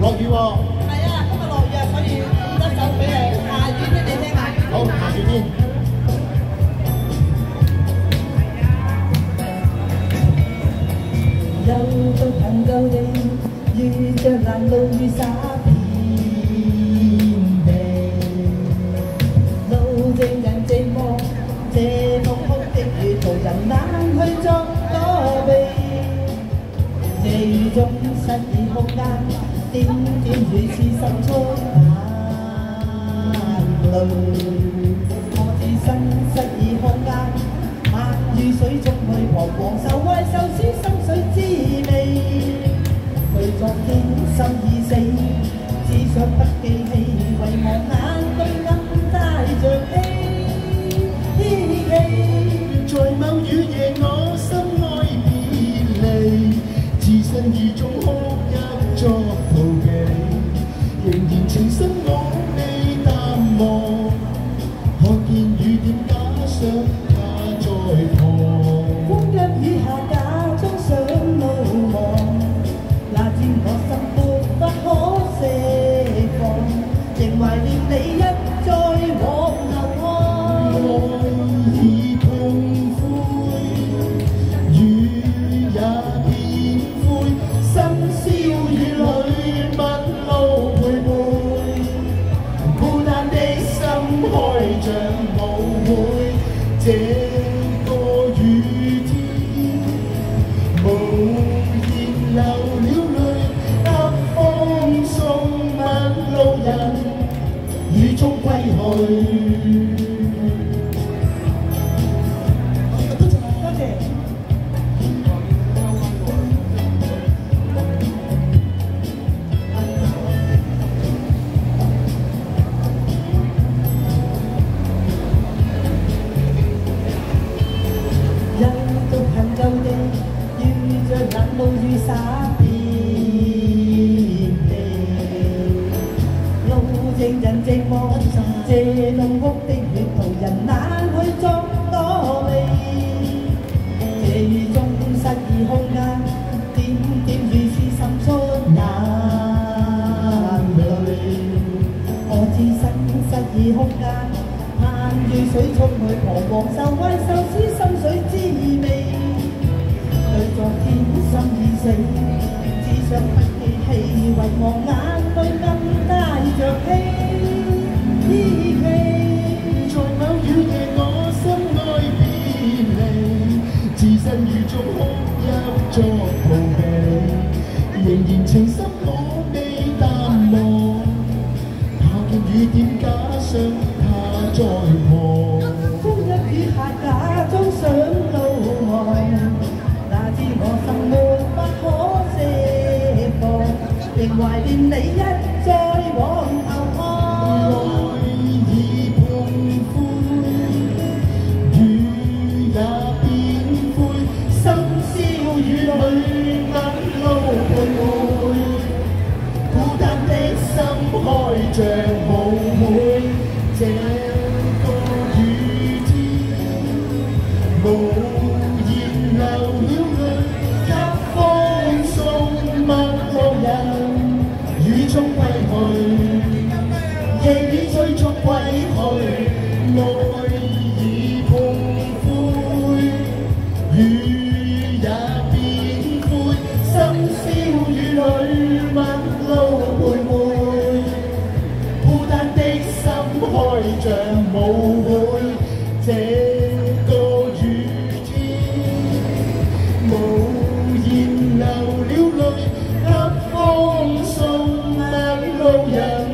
落雨喎。 係啊，今日落雨啊，所以一首俾你下雨俾你聽下。 好，下雨天。 又到朋舊地，遇着難路雨灑遍地，路正人寂寞，這痛哭的雨途人懶去作躲避，這雨中失意空間，點點雨刺滲出眼淚，我置身失意空間。雨水中去彷徨受壞受思心水滋味，去昨天心已死，只想不記起，遺忘眼淚暗帶着希冀。 在某雨夜我心愛別離，置身雨中哭泣作逃避，仍然情深我未淡忘，看見雨點假想。 風一雨下假裝想路望，那天我心沒法可釋放，仍懷念你一再往後看。 愛已痛灰，雨也變灰，深宵雨裏陌路徘徊，孤單的心開着舞會。無言流了淚，給風送陌路人，雨中歸去。 多謝。又到朋舊地。遇着冷露雨灑遍地，路正人寂寞，這痛哭的血途人懶去作躲避，這雨中失意空間，點點雨絲滲出眼淚，我置身失意空間，盼雨水沖去彷徨受壞受思心水滋味。對昨天心已死，只想不記起，遺忘眼淚暗帶着希冀。 在某雨夜我心愛別離，置身雨中哭泣作逃避，仍然情深我未淡忘，怕見雨點假想他在旁。 風一雨下假裝想路望。我心沒法可釋放，仍懷念你一再往後看。 愛已碰灰，雨也變灰，深宵雨裏陌路徘徊，孤單的心開着舞會，這個雨天無言流了淚。雨中歸去，夜雨追逐歸去，愛已碰灰，雨也變灰，深宵雨裏陌路徘徊，孤單的心開着舞會，這個雨天無言流了淚。風送陌路人。